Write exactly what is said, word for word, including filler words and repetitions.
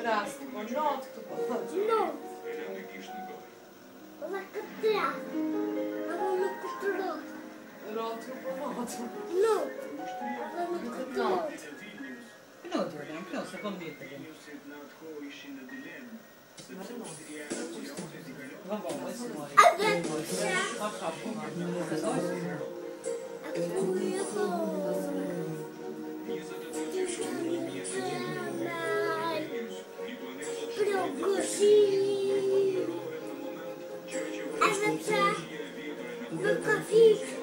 трястко, нотку походи. Нот. Лака трястко. Вона катрот. Ротку по нотку. Нот. Вона катрот. Knut gjorde den, Knut kom dit igen. Vad var det som var det? А де це? Vad pappa var det? Det sa ju så. А твоє слово. Ти ж не знай. Прокуши. А за це. Ну, кофі.